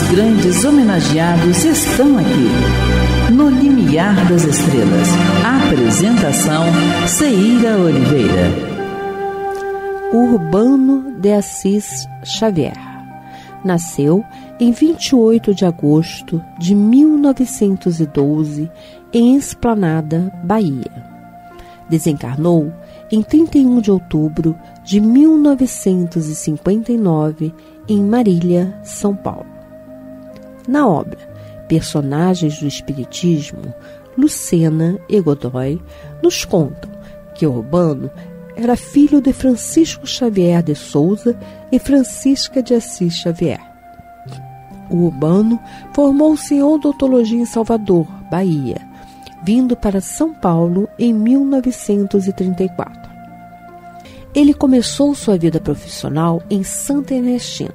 grandes homenageados estão aqui. No Limiar das Estrelas. Apresentação: Ceíra Oliveira. Urbano de Assis Xavier nasceu em 28 de agosto de 1912 em Esplanada, Bahia. Desencarnou em 31 de outubro de 1959 em Marília, São Paulo. Na obra Personagens do Espiritismo, Lucena e Godoy nos contam que Urbano era filho de Francisco Xavier de Souza e Francisca de Assis Xavier. O Urbano formou-se em odontologia em Salvador, Bahia, vindo para São Paulo em 1934. Ele começou sua vida profissional em Santa Ernestina.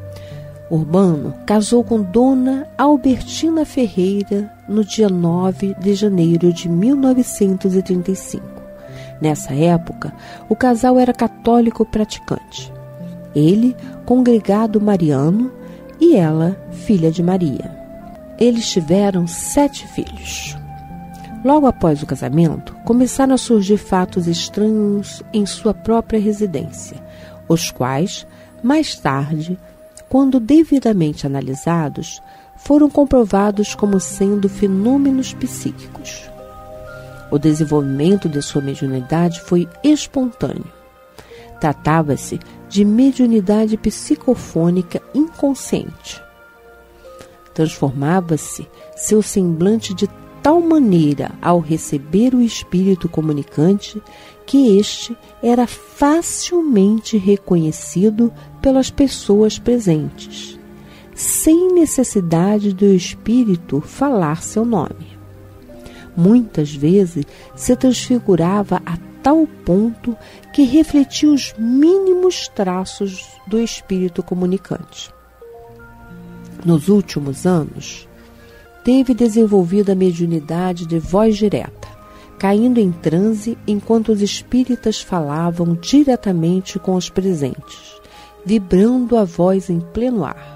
Urbano casou com Dona Albertina Ferreira no dia 9 de janeiro de 1935. Nessa época, o casal era católico praticante. Ele, congregado mariano, e ela, filha de Maria. Eles tiveram 7 filhos. Logo após o casamento, começaram a surgir fatos estranhos em sua própria residência, os quais, mais tarde, quando devidamente analisados, foram comprovados como sendo fenômenos psíquicos. O desenvolvimento de sua mediunidade foi espontâneo. Tratava-se de mediunidade psicofônica inconsciente. Transformava-se seu semblante de tal maneira ao receber o espírito comunicante que este era facilmente reconhecido pelas pessoas presentes, sem necessidade do espírito falar seu nome. Muitas vezes se transfigurava a tal ponto que refletia os mínimos traços do espírito comunicante. Nos últimos anos, teve desenvolvido a mediunidade de voz direta, caindo em transe enquanto os espíritas falavam diretamente com os presentes, vibrando a voz em pleno ar.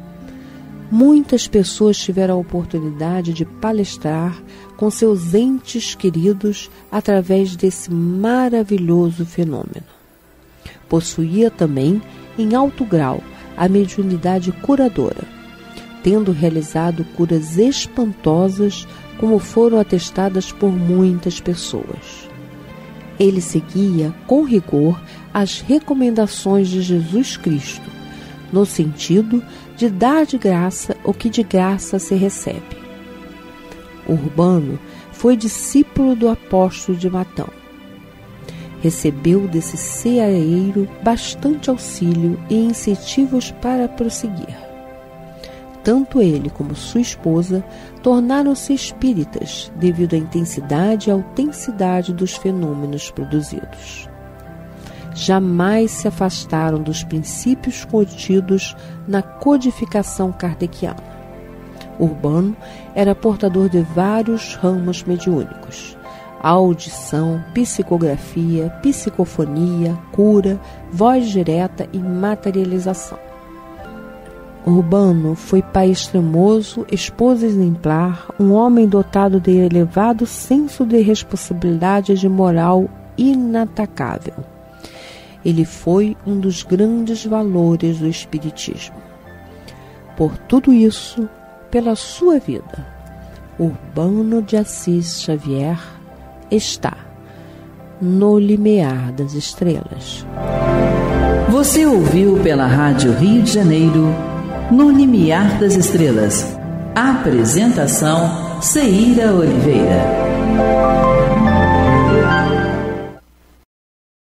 Muitas pessoas tiveram a oportunidade de palestrar com seus entes queridos através desse maravilhoso fenômeno. Possuía também, em alto grau, a mediunidade curadora, tendo realizado curas espantosas, como foram atestadas por muitas pessoas. Ele seguia, com rigor, as recomendações de Jesus Cristo, no sentido de dar de graça o que de graça se recebe. Urbano foi discípulo do apóstolo de Matão. Recebeu desse ceareiro bastante auxílio e incentivos para prosseguir. Tanto ele como sua esposa tornaram-se espíritas devido à intensidade e autenticidade dos fenômenos produzidos. Jamais se afastaram dos princípios contidos na codificação kardeciana. Urbano era portador de vários ramos mediúnicos: audição, psicografia, psicofonia, cura, voz direta e materialização. Urbano foi pai extremoso, esposo exemplar, um homem dotado de elevado senso de responsabilidade e de moral inatacável. Ele foi um dos grandes valores do Espiritismo. Por tudo isso, pela sua vida, Urbano de Assis Xavier está no Limiar das Estrelas. Você ouviu pela Rádio Rio de Janeiro, No Limiar das Estrelas. Apresentação: Ceíra Oliveira.